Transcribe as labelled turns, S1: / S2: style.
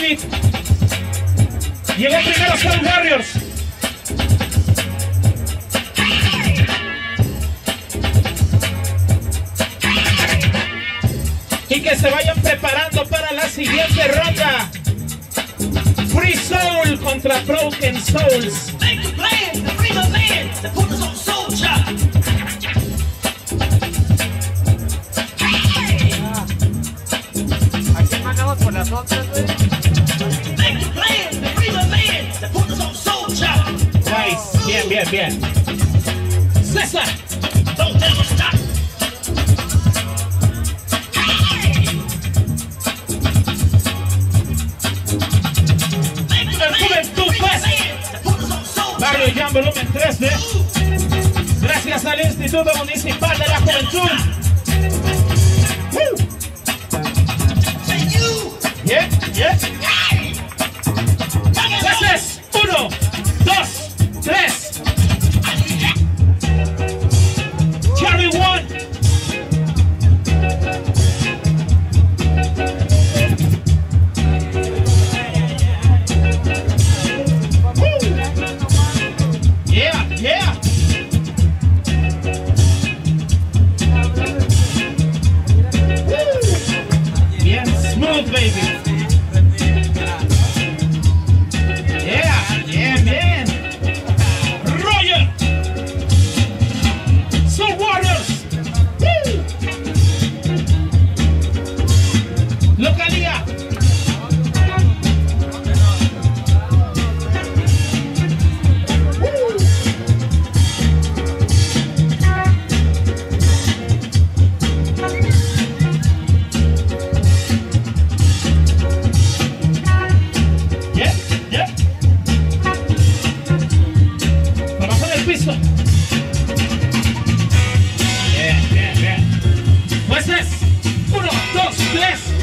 S1: David. Llegó primero Soul Warriors. Y que se vayan preparando para la siguiente ronda. Free Soul contra Broken Souls.
S2: Make the plan, the free the man, the focus on soul chop.
S3: Aquí mandamos por las ondas, güey.
S2: Make the plan, the free the man, the focus on soul chop.
S1: Nice. Bien, bien, bien. César.
S2: Don't ever stop.
S1: El Juventud Fest. Barrio Jam Volumen 3D. Gracias al Instituto Municipal de la Juventud. Bien, bien. Gracias. 1, 2, 3. Carry one. Yeah, yeah. Bien smooth, baby. Yeah, yeah, bien. Roger. Soul Warriors. Localía. Yeah, yeah. Abajo del piso. Bien, bien, bien. Pues es 1, 2, 3.